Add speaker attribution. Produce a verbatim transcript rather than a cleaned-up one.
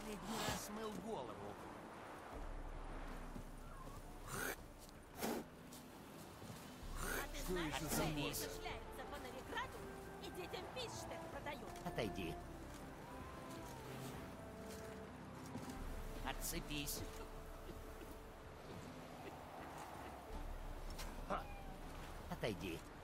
Speaker 1: последний раз мыл голову?
Speaker 2: А ты
Speaker 1: Что
Speaker 2: знаешь,
Speaker 1: еще
Speaker 2: что
Speaker 1: за
Speaker 2: они
Speaker 1: мозг?
Speaker 2: шляются по Новиграду и детям фишштег продают?
Speaker 1: Отойди. Отцепись. Отойди.